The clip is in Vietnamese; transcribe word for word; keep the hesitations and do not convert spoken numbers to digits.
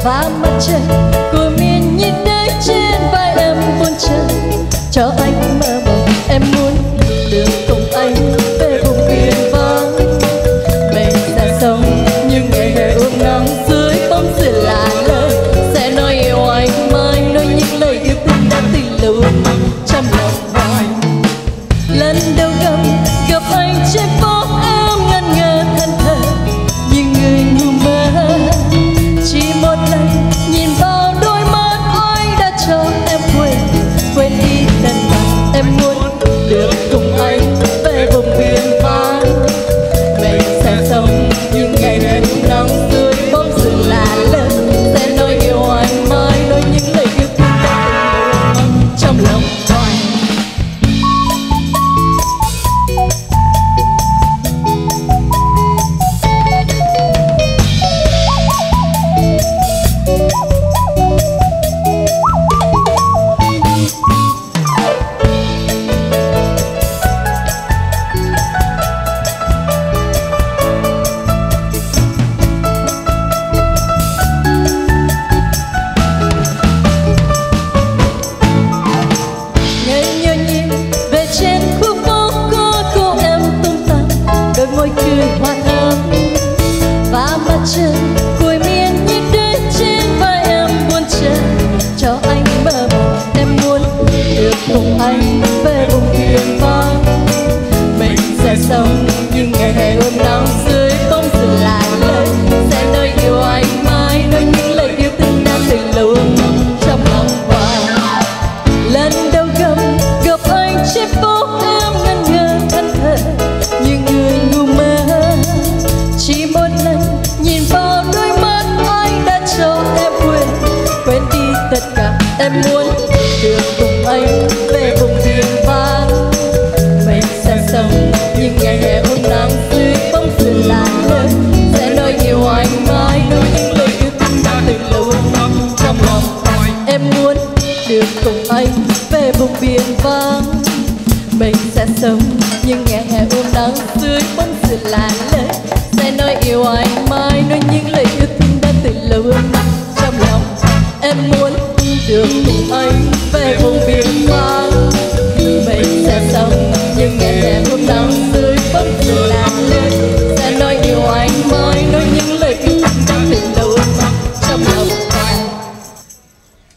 và mặt trời của miền nhiệt đới trên vai em buồn chờ cho anh mơ mộng. Em muốn được cùng anh về vùng biên vắng, mình sẽ sống những ngày hè ươm nắng dưới bóng rừng là lời sẽ nói yêu anh mãi, nói những lời yêu thương đã từ lâu trong lòng hoài. Lần đầu gặp gặp anh trên phố em ngẩn ngơ thân thờ như người ngu mơ, chỉ một lần nhìn vào đôi mắt anh đã cho em quên quên đi tất cả. Em muốn được cùng anh về vùng biên vắng, mình sẽ sống những ngày hè ươm nắng dưới bóng rừng là lời sẽ nói yêu anh mãi, nói những lời yêu thương đã từng trong lòng hoài. Cười hoa thơm và mặt trời cuối miền nhiệt đới trên vai em buồn chờ cho anh mơ mộng. Em muốn được cùng anh về vùng biên vắng, mình sẽ sống những ngày hè ươm nắng dưới bóng rừng là lời sẽ nói yêu anh mãi, nói những lời yêu thương đã từ lâu trong lòng hoài. Lần đầu gặp gặp anh trên phố em ngẩn ngơ thân thờ như người ngu mơ, chỉ một lần nhìn vào đôi mắt anh đã cho em quên quên đi tất cả. Em muốn được cùng anh về vùng biên vắng, mình sẽ sống những ngày hè ươm nắng dưới bóng rừng là lời sẽ nói yêu anh mãi, nói những lời yêu thương đã từ lâu trong lòng. Em muốn được cùng anh về vùng biên vắng, mình sẽ sống những ngày hè ươm nắng dưới bóng rừng là lời sẽ nói yêu anh